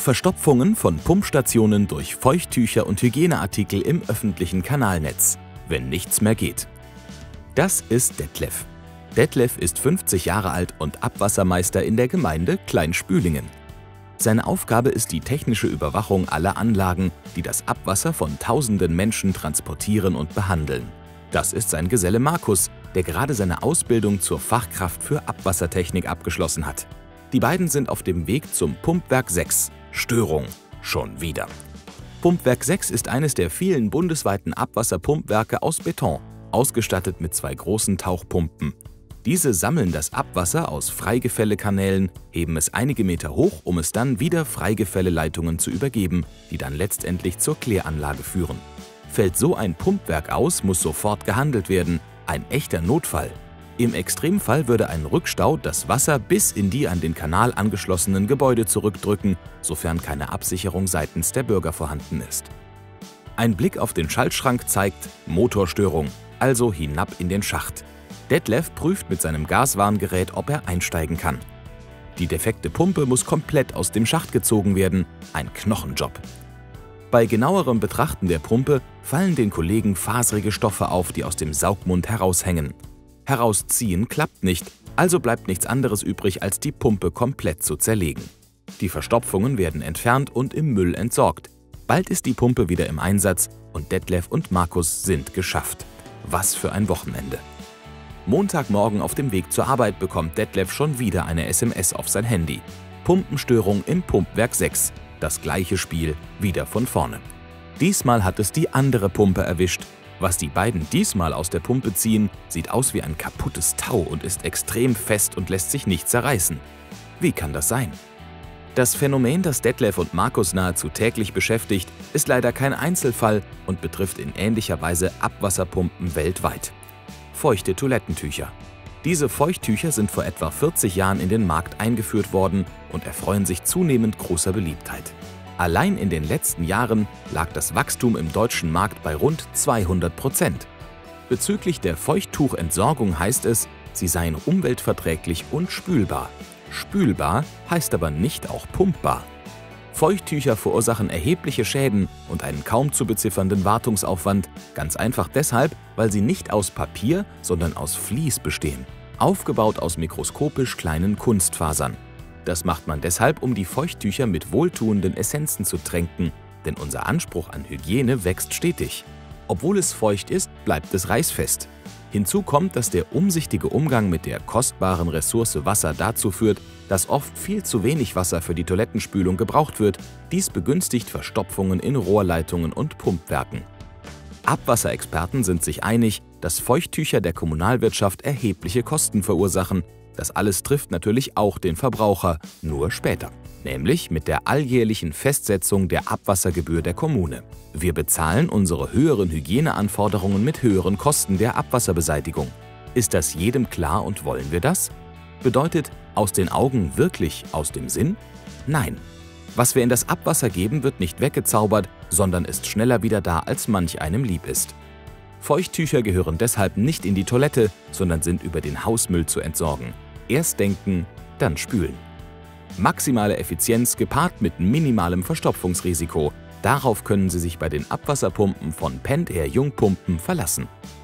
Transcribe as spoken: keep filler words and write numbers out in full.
Verstopfungen von Pumpstationen durch Feuchttücher und Hygieneartikel im öffentlichen Kanalnetz, wenn nichts mehr geht. Das ist Detlef. Detlef ist fünfzig Jahre alt und Abwassermeister in der Gemeinde Kleinspülingen. Seine Aufgabe ist die technische Überwachung aller Anlagen, die das Abwasser von tausenden Menschen transportieren und behandeln. Das ist sein Geselle Markus, der gerade seine Ausbildung zur Fachkraft für Abwassertechnik abgeschlossen hat. Die beiden sind auf dem Weg zum Pumpwerk sechs. Störung. Schon wieder. Pumpwerk sechs ist eines der vielen bundesweiten Abwasserpumpwerke aus Beton, ausgestattet mit zwei großen Tauchpumpen. Diese sammeln das Abwasser aus Freigefällekanälen, heben es einige Meter hoch, um es dann wieder Freigefälleleitungen zu übergeben, die dann letztendlich zur Kläranlage führen. Fällt so ein Pumpwerk aus, muss sofort gehandelt werden. Ein echter Notfall. Im Extremfall würde ein Rückstau das Wasser bis in die an den Kanal angeschlossenen Gebäude zurückdrücken, sofern keine Absicherung seitens der Bürger vorhanden ist. Ein Blick auf den Schaltschrank zeigt Motorstörung, also hinab in den Schacht. Detlef prüft mit seinem Gaswarngerät, ob er einsteigen kann. Die defekte Pumpe muss komplett aus dem Schacht gezogen werden, ein Knochenjob. Bei genauerem Betrachten der Pumpe fallen den Kollegen faserige Stoffe auf, die aus dem Saugmund heraushängen. Herausziehen klappt nicht, also bleibt nichts anderes übrig, als die Pumpe komplett zu zerlegen. Die Verstopfungen werden entfernt und im Müll entsorgt. Bald ist die Pumpe wieder im Einsatz und Detlef und Markus sind geschafft. Was für ein Wochenende! Montagmorgen auf dem Weg zur Arbeit bekommt Detlef schon wieder eine S M S auf sein Handy. Pumpenstörung im Pumpwerk sechs. Das gleiche Spiel, wieder von vorne. Diesmal hat es die andere Pumpe erwischt. Was die beiden diesmal aus der Pumpe ziehen, sieht aus wie ein kaputtes Tau und ist extrem fest und lässt sich nicht zerreißen. Wie kann das sein? Das Phänomen, das Detlef und Markus nahezu täglich beschäftigt, ist leider kein Einzelfall und betrifft in ähnlicher Weise Abwasserpumpen weltweit. Feuchte Toilettentücher. Diese Feuchttücher sind vor etwa vierzig Jahren in den Markt eingeführt worden und erfreuen sich zunehmend großer Beliebtheit. Allein in den letzten Jahren lag das Wachstum im deutschen Markt bei rund zweihundert Prozent. Bezüglich der Feuchttuchentsorgung heißt es, sie seien umweltverträglich und spülbar. Spülbar heißt aber nicht auch pumpbar. Feuchttücher verursachen erhebliche Schäden und einen kaum zu beziffernden Wartungsaufwand, ganz einfach deshalb, weil sie nicht aus Papier, sondern aus Vlies bestehen, aufgebaut aus mikroskopisch kleinen Kunstfasern. Das macht man deshalb, um die Feuchttücher mit wohltuenden Essenzen zu tränken, denn unser Anspruch an Hygiene wächst stetig. Obwohl es feucht ist, bleibt es reißfest. Hinzu kommt, dass der umsichtige Umgang mit der kostbaren Ressource Wasser dazu führt, dass oft viel zu wenig Wasser für die Toilettenspülung gebraucht wird. Dies begünstigt Verstopfungen in Rohrleitungen und Pumpwerken. Abwasserexperten sind sich einig, dass Feuchttücher der Kommunalwirtschaft erhebliche Kosten verursachen. Das alles trifft natürlich auch den Verbraucher, nur später. Nämlich mit der alljährlichen Festsetzung der Abwassergebühr der Kommune. Wir bezahlen unsere höheren Hygieneanforderungen mit höheren Kosten der Abwasserbeseitigung. Ist das jedem klar und wollen wir das? Bedeutet aus den Augen wirklich aus dem Sinn? Nein. Was wir in das Abwasser geben, wird nicht weggezaubert, sondern ist schneller wieder da, als manch einem lieb ist. Feuchttücher gehören deshalb nicht in die Toilette, sondern sind über den Hausmüll zu entsorgen. Erst denken, dann spülen. Maximale Effizienz gepaart mit minimalem Verstopfungsrisiko. Darauf können Sie sich bei den Abwasserpumpen von Pentair Jungpumpen verlassen.